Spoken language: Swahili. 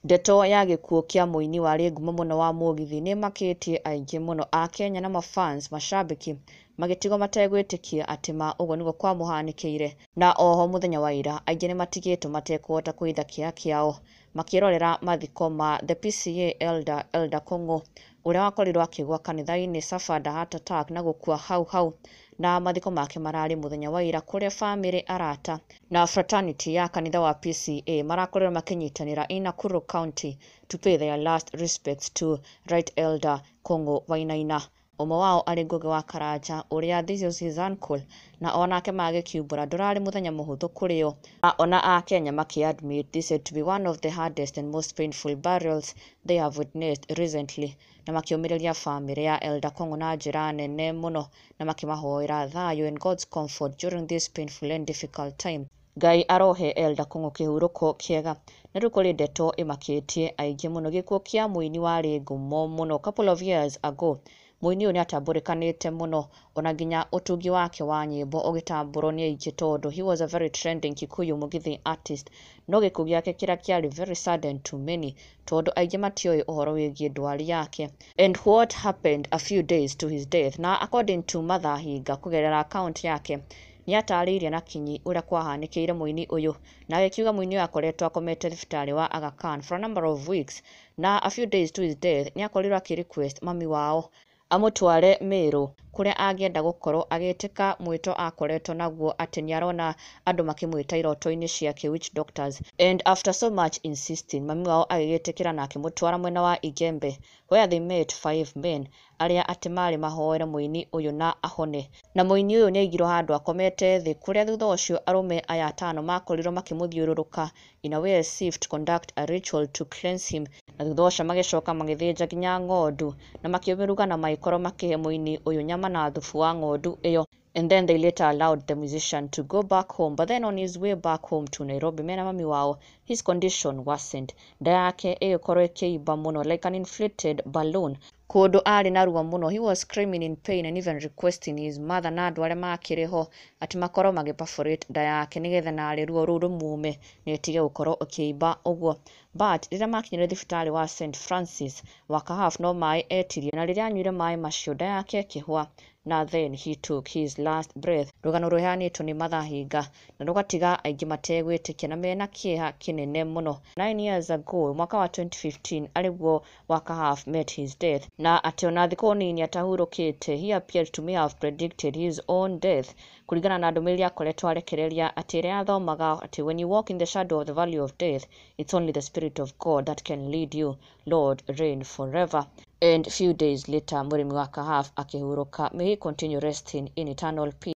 Ndeto ya gĩkuũ kĩa mũini warĩ ngumo mũno wa mũgithi nĩ makĩtie aingĩ mũno a Kenya na mafans macambĩki magĩtigwo mategwĩtĩkia atĩ ũguo nĩguo kwamũhanĩkĩire, na oho mũthenya wa ira aingĩ nĩ matigĩtwo matekũhota kũhitha kĩeha kĩao makĩrorera mathiko ma the PCEA Elder Kong'o ũrĩa wakorirwo akĩgwa kanitha-inĩ suffered a heart attack na gũkua hau na mathiko make mararĩ mũthenya wa ira kũrĩa famĩlĩ, arata na fraternity ya kanitha wa PCEA marakorirwo makĩnyitanĩra in Nakuru County to pay their last respects to Right Elder Kong'o Wainaina. Ũmwe wao arĩ Ngugi wa Karanja ũrĩa this was his uncle, na onake magĩkiumbũra ndũrarĩ mũthenya mũhũthũ kũrĩ o, na ona a Kenya admit this said to be one of the hardest and most painful burials they have witnessed recently, na makĩũmĩrĩria famĩlĩ ya Elder Kong'o na njĩra nene mũno na makĩmahoera thayũ and God's comfort during this painful and difficult time. Ngai arohe Elder Kong'o kĩhurũko kĩega. Na rĩu kũrĩ ndeto ĩmakĩtie aingĩ mũno gĩkuũ kĩa mũini warĩ ngumo mũno couple of years ago. Mũini ũyũ nĩ atambũrĩkanĩte mũno ona nginya ũtungi wake wa nyĩmbo ũgĩtambũrwo nĩ aingĩ tondũ he was a very trending Kikuyu Mugithi artist, no gĩkuũ gĩake kĩrĩa kĩarĩ very sudden to many tondũ aingĩ matioĩ ũhoro wĩgiĩ ndwari yake and what happened a few days to his death. Na according to Martha Hinga kũgerera account yake nĩ atarĩirie na kinyi ũrĩa kwahanĩkĩire mũini ũyũ, na agĩkiuga mũini ũyũ akoretwo akomete thibitarĩ wa Aga Khan for a number of weeks, na a few days to his death nĩ akorirwo akĩ-request mami wao amũtware Meru kũrĩa angĩenda gũkorwo agĩtĩka mwĩto akoretwo naguo atĩ nĩ arona andũ makĩmwĩta iroto-inĩ ciake witch doctors, and after so much insisting mami wao agĩgĩtĩkĩra na akĩmũtwara mwena wa Igembe where they met 5 men arĩa atĩ marĩ mahoere mũini ũyũ na ahone. Na mũini ũyũ nĩ aigirwo handũ akomete thĩ kũrĩa thutha ũcio arũme aya 5 makorirwo makĩmũthiũrũrũka in a way as if to conduct a ritual to cleanse him, na thutha ũcio magĩcoka magĩthĩnja nginya ng'ondu na makĩmĩruga na magĩkorwo makĩhe mũini ũyũ nyama na thubu wa ng'ondu ĩyo, and then they later allowed the musician to go back home. But then on his way back home to Nairobi mena mami wao, his condition worsened, nda yake ĩgĩkorwo ĩkĩimba mũno like an inflated balloon, kũndũ arĩ na ruo mũno. He was screaming in pain and even requesting his mother na andũ arĩa makĩrĩ ho atĩ makorwo magĩ-perforate nda yake nĩgetha narĩ ruo rũu rũmume na ĩtige gũkorwo ĩkĩimba ũguo. But rĩrĩa makinyire thibitarĩ wa St Francis wa Kahaf no maĩ etirie, na rĩrĩa anyuire maĩ macio nda yake ĩkĩhwa, na then he took his last breath. Rũgano rũheanĩtwo nĩ Martha Hinga na rũgatiga aingĩ mategwĩtĩkia na mena kĩeha kĩnene mũno. 9 years ago mwaka wa 2015 arĩguo wa Kahaf met his death, na atĩ ona thikũ nini atahurũkĩte he appeared to may have predicted his own death, kũringana na ndũmĩrĩri akoretwo arekereria atĩ ĩrĩa athomaga atĩ when you walk in the shadow of the valley of death it's only the spirit of God that can lead you, Lord reign forever. And few days later mũrĩmi wa Kahaf akĩhurũka. May he continue resting in eternal peace.